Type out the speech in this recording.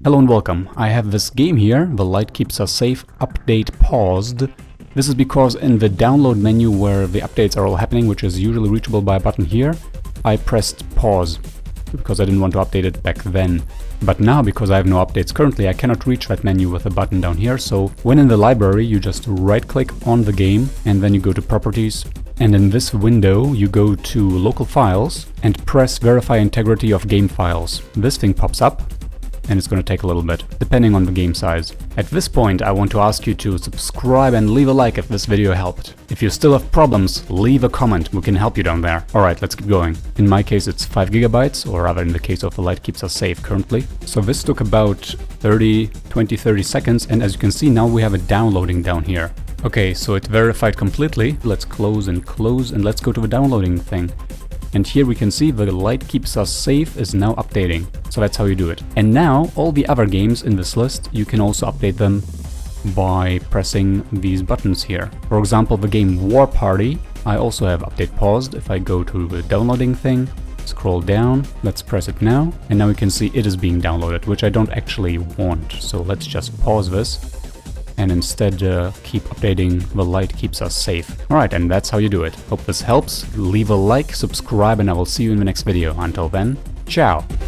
Hello and welcome. I have this game here, The Light Keeps Us Safe, update paused. This is because in the download menu where the updates are all happening, which is usually reachable by a button here, I pressed pause because I didn't want to update it back then. But now, because I have no updates currently, I cannot reach that menu with a button down here, so when in the library you just right click on the game and then you go to properties, and in this window you go to local files and press verify integrity of game files. This thing pops up and it's going to take a little bit, depending on the game size. At this point I want to ask you to subscribe and leave a like if this video helped. If you still have problems, leave a comment, we can help you down there. Alright, let's keep going. In my case it's 5 GB, or rather in the case of The Light Keeps Us Safe currently. So this took about 30 seconds, and as you can see now we have it downloading down here. Okay, so it verified completely. Let's close and let's go to the downloading thing. And here we can see The Light Keeps Us Safe is now updating. So that's how you do it. And now all the other games in this list, you can also update them by pressing these buttons here. For example, the game War Party, I also have update paused. If I go to the downloading thing, scroll down, let's press it now, and now we can see it is being downloaded, which I don't actually want. So let's just pause this and instead keep updating The Light Keeps Us Safe. Alright, and that's how you do it. Hope this helps. Leave a like, subscribe, and I will see you in the next video. Until then, ciao!